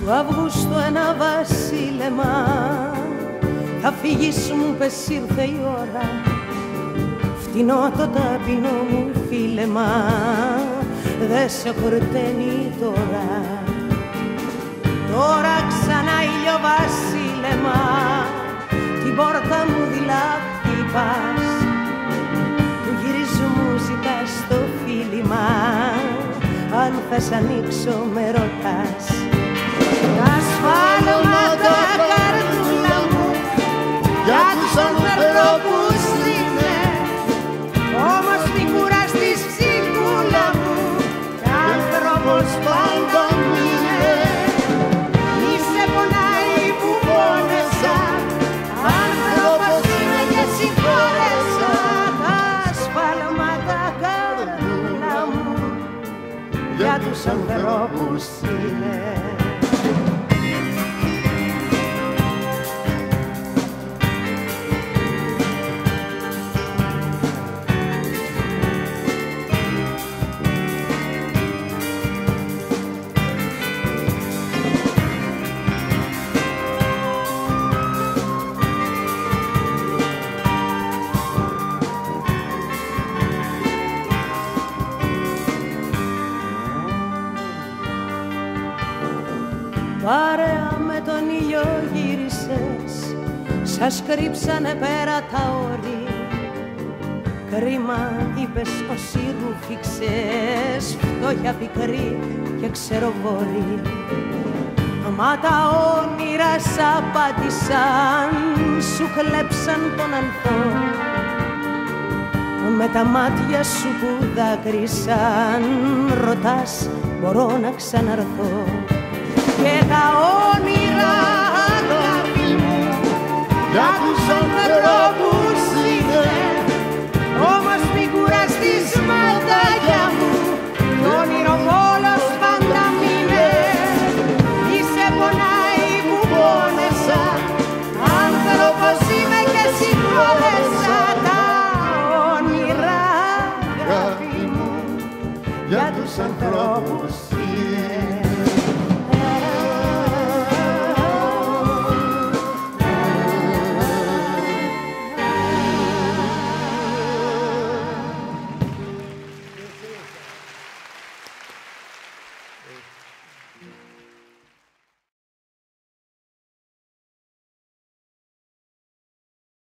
του Αυγούστου ένα βασίλεμα. Θα φύγεις μου πες ήρθε η ώρα, φτηνό το ταπεινό μου φίλεμα, δε σε χορταίνει τώρα. Τώρα ξανά ηλιοβασίλεμα, την πόρτα μου δειλά χτυπάς, του γυρισμού ζητάς το φίλημα, αν θες ανοίξω με ρωτάς. Τα σφάλματα καρδούλα μου για τους ανθρώπους είναι, όμως μη κουραστείς ψυχούλα μου, κι άνθρωπος πάντα είναι. Μη σε πονάει που πόνεσα, άνθρωπος είμαι και συγχώρεσα. Τα σφάλματα καρδούλα μου για τους ανθρώπους είναι. Παρέα με τον ήλιο γύρισες, σας κρύψανε πέρα τα όρη. Κρίμα είπες όσοι ρούφηξες, φτώχεια πικρή και ξεροβόρη. Μα τα όνειρα σ' απάτησαν, σου χλέψαν τον ανθό. Με τα μάτια σου που δάκρυσαν, ρωτάς μπορώ να ξαναρθώ. Και τα όνειρα αγάπη μου για τους